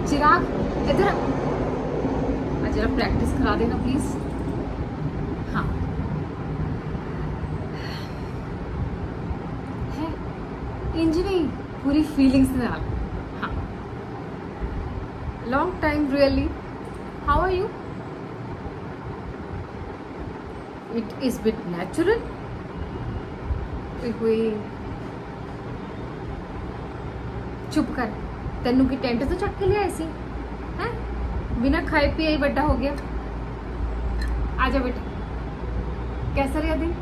चिराग इधर जरा प्रैक्टिस करा देना प्लीज। हाँ है इंज नहीं, पूरी फीलिंग्स में डाल। हाँ long time really, how are you? It is bit natural. चुप कर, तेनू की टेंट तो चक के लिया ऐसी है, बिना खाए पिए ही बड़ा हो गया। आजा बेटा, कैसा रहा दिन?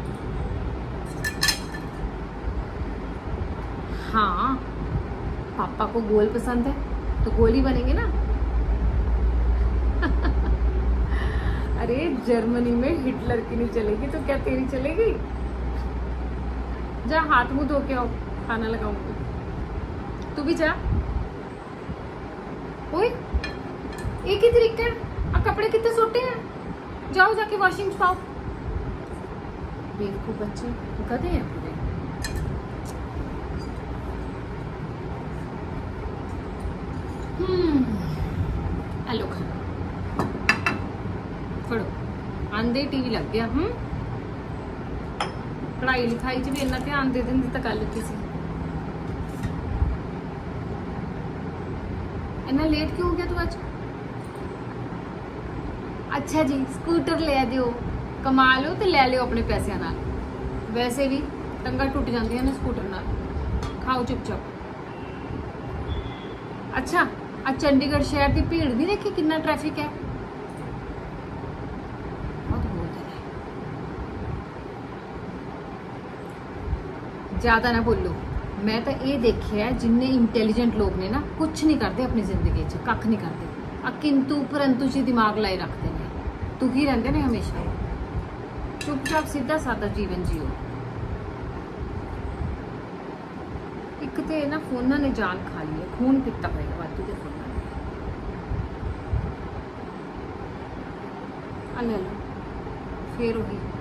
हाँ पापा को गोल पसंद है तो गोल ही बनेंगे ना। अरे जर्मनी में हिटलर की नहीं चलेगी तो क्या तेरी चलेगी? जा हाथ मुंह धो के आओ, खाना लगाऊंगी। तू भी जा। ओए एक ही तरीका है, अब कपड़े कितने सोटे हैं, जाओ जाके वॉशिंग पाओ। बेवकूफ बच्चे गधे हैं पूरे। हेलो फड़ो, आंदे टीवी लग गया। पढ़ाई लिखाई च भी इन्ना ध्यान दे देंदी तो गल की सी। इन्ना लेट क्यों हो गया तू आज? अच्छा जी स्कूटर ले दियो, कमा लो तो ले लियो अपने पैसों नाल। वैसे भी टंगा टुट जांदियां ने स्कूटर नाल। खाओ चुपचाप। अच्छा आज चंडीगढ़ शहर की भीड़ नहीं देखी, कितना ट्रैफिक है। ज्यादा ना बोलो। मैं तो ये देखिया जिन्ने इंटैलीजेंट लोग ने ना कुछ नहीं करते अपनी जिंदगी च, कख नहीं करते। किंतु परंतु च दिमाग लाई रखते हैं, दुखी रहते ने हमेशा। चुपचाप सीधा सादा जीवन जियो। एक तो ना फोना ने जान खा ली है, खून पीता पड़ेगा वाधू के फोना ने। ले लो फिर वही